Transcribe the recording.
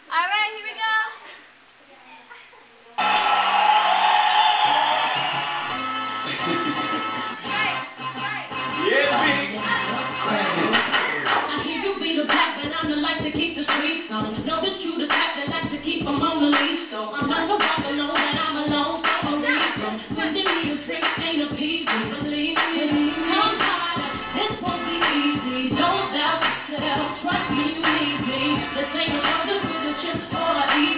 Alright, here we go. I hear you be the black, but I'm the like to keep the streets on. No, it's true, the fact that like to keep them on the leash, though. I'm not the walk alone, but I'm alone for a reason. Sending me a drink ain't appeasing, believe me. Come harder, this won't be easy. Don't doubt yourself, trust me, you need me. This ain't a shoulder with a chip or a easy.